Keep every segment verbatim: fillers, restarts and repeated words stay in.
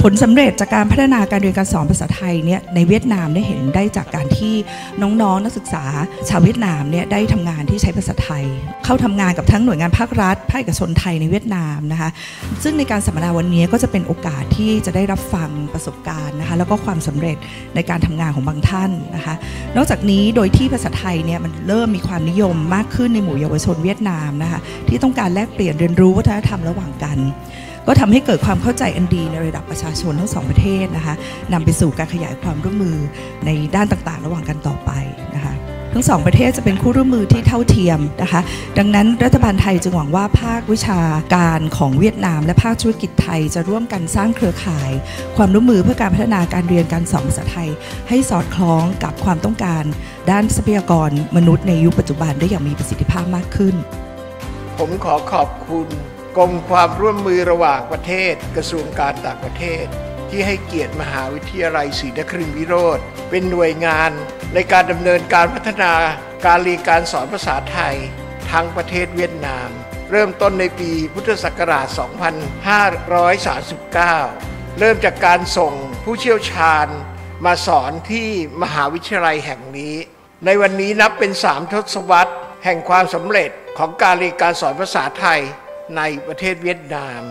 ลสำเร็จจากการพัฒนาการเรียนการสอนภาษาไทยเนี่ยในเวียดนามได้เห็นได้จากการที่น้องๆนักศึกษาชาวเวียดนามเนี่ยได้ทำงานที่ใช้ภาษาไทยเข้าทำงานกับทั้งหน่วยงานภาครัฐภาคเอกชนไทยในเวียดนามนะคะซึ่งในการสัมมนาวันนี้ก็จะเป็นโอกาสที่จะได้รับฟังประสบการณ์นะคะแล้วก็ความสำเร็จในการทำงานของบางท่านนะคะนอกจากนี้โดยที่ภาษาไทยเนี่ยมันเริ่มมีความนิยมมากขึ้นในหมู่เยาวชนเวียดนามนะคะที่ต้องการแลกเปลี่ยนเรียนรู้วัฒนธรรมระหว่างกันก็ทำให้เกิดความเข้าใจอันดีในระดับประชาชนทั้งสองประเทศนะคะนำไปสู่การขยายความร่วมมือในด้านต่างๆระหว่างกันต่อไปนะคะทั้งสองประเทศจะเป็นคู่ร่วมมือที่เท่าเทียมนะคะดังนั้นรัฐบาลไทยจึงหวังว่าภาควิชาการของเวียดนามและภาคธุรกิจไทยจะร่วมกันสร้างเครือข่ายความร่วมมือเพื่อการพัฒนาการเรียนการสอนภาษาไทยให้สอดคล้องกับความต้องการด้านทรัพยากรมนุษย์ในยุคปัจจุบันได้อย่างมีประสิทธิภาพมากขึ้นผมขอขอบคุณกรมความร่วมมือระหว่างประเทศกระทรวงการต่างประเทศที่ให้เกียรติมหาวิทยาลัยศรีนครินทรวิโรธเป็นหน่วยงานในการดำเนินการพัฒนาการเรียนการสอนภาษาไทยทั้งประเทศเวียดนามเริ่มต้นในปีพุทธศักราช สองพันห้าร้อยสามสิบเก้า เริ่มจากการส่งผู้เชี่ยวชาญมาสอนที่มหาวิทยาลัยแห่งนี้ในวันนี้นับเป็นสามทศวรรษแห่งความสำเร็จของการเรียนการสอนภาษาไทยในประเทศViệt Nam.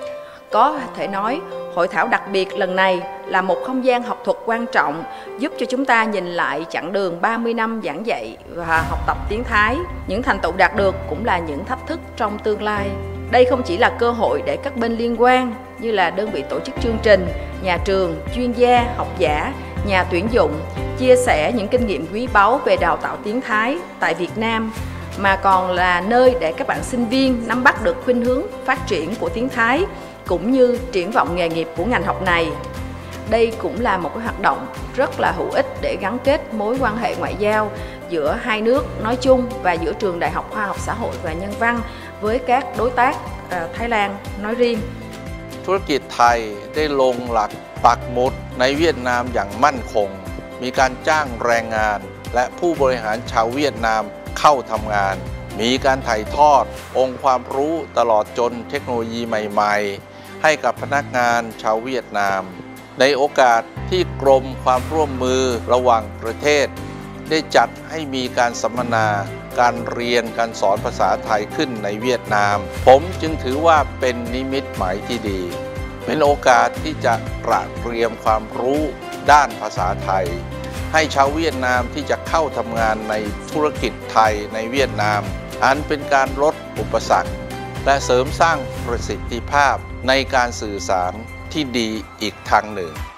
Có thể nói, hội thảo đặc biệt lần này là một không gian học thuật quan trọng giúp cho chúng ta nhìn lại chặng đường ba mươi năm giảng dạy và học tập tiếng Thái. Những thành tựu đạt được cũng là những thách thức trong tương lai. Đây không chỉ là cơ hội để các bên liên quan như là đơn vị tổ chức chương trình, nhà trường, chuyên gia, học giả, nhà tuyển dụng chia sẻ những kinh nghiệm quý báu về đào tạo tiếng Thái tại Việt Nam, mà còn là nơi để các bạn sinh viên nắm bắt được khuynh hướng phát triển của tiếng Thái cũng như triển vọng nghề nghiệp của ngành học này. Đây cũng là một cái hoạt động rất là hữu ích để gắn kết mối quan hệ ngoại giao giữa hai nước nói chung và giữa Trường Đại học Khoa học Xã hội và Nhân văn với các đối tác uh, Thái Lan nói riêng. ธุรกิจไทยได้ลงหลักปักหมุดในเวียดนามอย่างมั่นคงมีการจ้างแรงงานและผู้บริหารชาวเวียดนามเข้าทำงานมีการถ่ายทอดองค์ความรู้ตลอดจนเทคโนโลยีใหม่ๆให้กับพนักงานชาวเวียดนามในโอกาสที่กรมความร่วมมือระหว่างประเทศได้จัดให้มีการสัมมนาการเรียนการสอนภาษาไทยขึ้นในเวียดนามผมจึงถือว่าเป็นนิมิตหมายที่ดีเป็นโอกาสที่จะตระเตรียมความรู้ด้านภาษาไทยให้ชาวเวียดนามที่จะเข้าทำงานในธุรกิจไทยในเวียดนามอันเป็นการลดอุปสรรคและเสริมสร้างประสิทธิภาพในการสื่อสารที่ดีอีกทางหนึ่ง